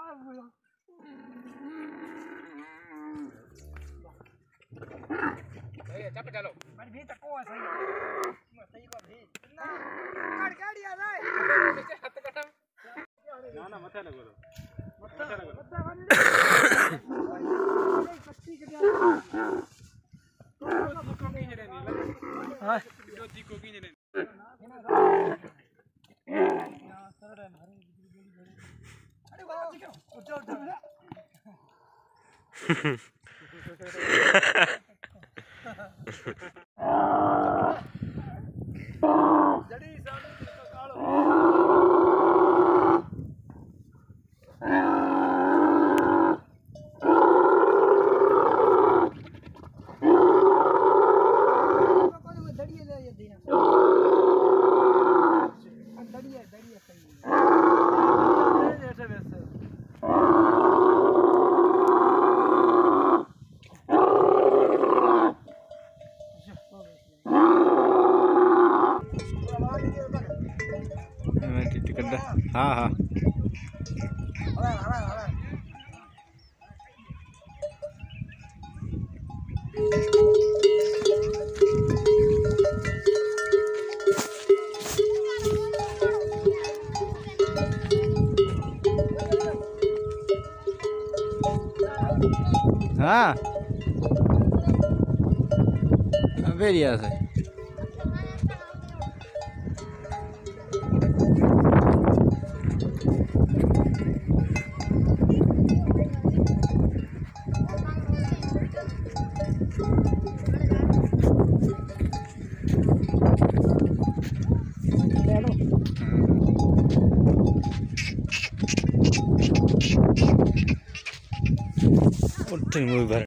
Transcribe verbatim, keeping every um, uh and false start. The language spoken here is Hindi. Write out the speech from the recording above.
cepet dah lo. Mari भी तको है सही सही को भी ना काट गाड़ी आ रहा है हाथ कटम ना ना मत लगो मत लगो मत कच्ची के दिया तो को की जरे नहीं हां जो जी को की जरे ना सरड़ है मारे अरे वाह उठो उठो जड़ी सामने तो कालो कोई दड़िए ले ये दिया दड़िए दड़िए सही ऐसे वैसे हाँ हाँ हाँ बढ़िया से Ultimo